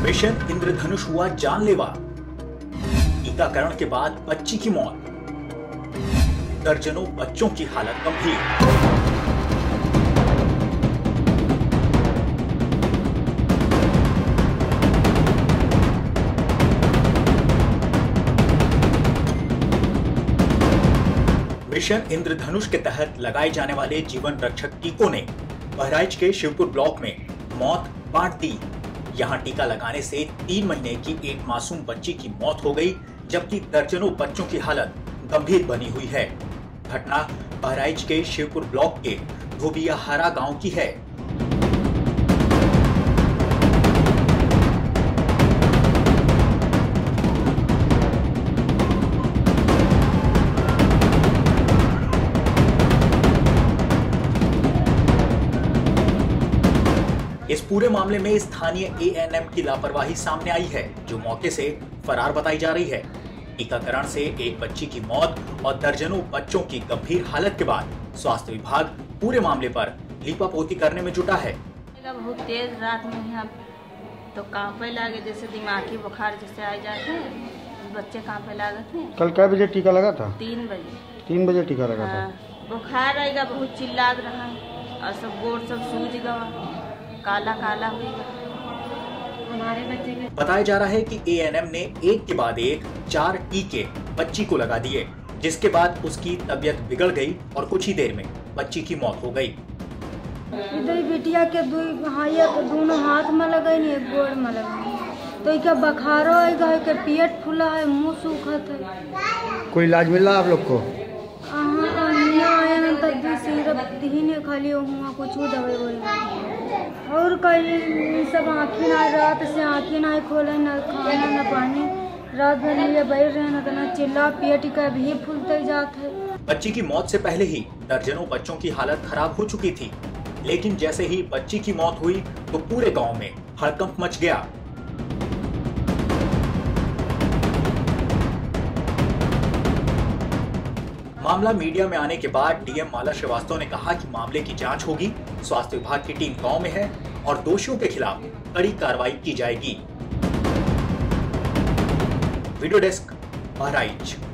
Mission इंद्रधनुष हुआ जानलेवा। टीकाकरण के बाद बच्ची की मौत, दर्जनों बच्चों की हालत गंभीर। मिशन इंद्रधनुष के तहत लगाए जाने वाले जीवन रक्षक टीकों ने बहराइच के शिवपुर ब्लॉक में मौत बांट दी। यहां टीका लगाने से 3 महीने की एक मासूम बच्ची की मौत हो गई, जबकि दर्जनों बच्चों की हालत गंभीर बनी हुई है। घटना बहराइच के शिवपुर ब्लॉक के धोबियाहारा गांव की है। इस पूरे मामले में स्थानीय एएनएम की लापरवाही सामने आई है, जो मौके से फरार बताई जा रही है। टीकाकरण से एक बच्ची की मौत और दर्जनों बच्चों की गंभीर हालत के बाद स्वास्थ्य विभाग पूरे मामले पर लीपापोती करने में जुटा है। बहुत तेज रात में यहाँ तो कांपे लगे, जैसे दिमागी बुखार जैसे आ जाते हैं, बच्चे कांपे लगे थे। कल क्या बजे टीका लगा था? 3 बजे। 3 बजे टीका लगा था। बुखार आएगा, बहुत चिल्ला रहा और सब गोड़ सब सूज गया, काला काला हुआ। हमारे बच्चे के बताया जा रहा है कि एएनएम ने एक के बाद एक 4 टीके बच्ची को लगा दिए, जिसके बाद उसकी तबीयत बिगड़ गई और कुछ ही देर में बच्ची की मौत हो गई। इधर बिटिया के दोनों हाथ में लगे नहीं, एक गोड़ में लगे, तो क्या बुखार है, के पेट फूला है, मुंह सूखत है। कोई इलाज मिला आप लोग को? खाली हुआ कुछ दवाई और कहीं सब आँखें ना, रात से आँखें ना खोले, न खाना न पानी, रात भर लिए बैठ रहे न चिल्ला, पेट का भी फूलते जाते है। बच्ची की मौत से पहले ही दर्जनों बच्चों की हालत खराब हो चुकी थी, लेकिन जैसे ही बच्ची की मौत हुई तो पूरे गांव में हड़कंप मच गया। मामला मीडिया में आने के बाद डीएम माला श्रीवास्तव ने कहा कि मामले की जांच होगी, स्वास्थ्य विभाग की टीम गांव में है और दोषियों के खिलाफ कड़ी कार्रवाई की जाएगी। Video desk, Bahraich.